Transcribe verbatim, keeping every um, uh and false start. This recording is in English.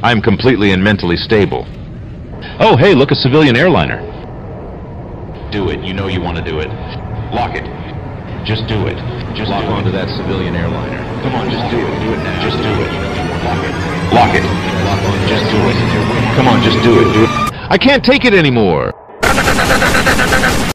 I'm completely and mentally stable. Oh, hey, look, a civilian airliner. Do it. You know you want to do it. Lock it. Just do it. Just lock onto that civilian airliner. Come on, just do it. Do it now. Just do it. Lock it. Lock it. Lock on. Just do it. Come on, just do it. Do it. I can't take it anymore.